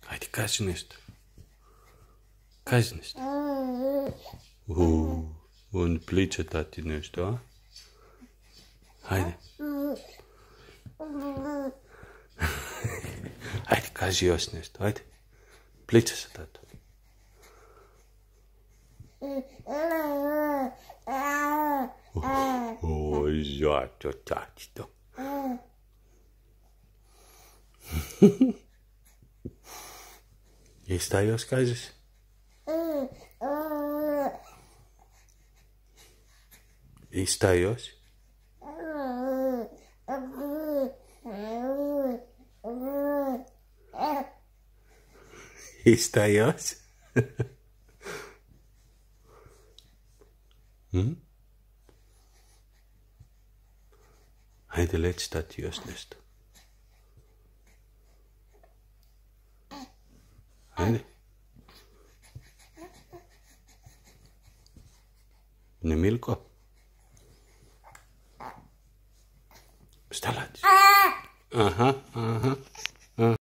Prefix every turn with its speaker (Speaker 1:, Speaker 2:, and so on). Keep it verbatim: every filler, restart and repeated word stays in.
Speaker 1: Hajde, kaži nešto. Kaži nešto. Uuu, on pliče tati nešto, a? Hajde. Hajde, kaži još nešto, hajde. Pliče se tato. Oj, zato tati to. I šta još kažeš? I šta još? I šta još? hm? Hajde, leci tati još nešto. Hajde. Ne, Milko? Šta radiš? Aha, aha.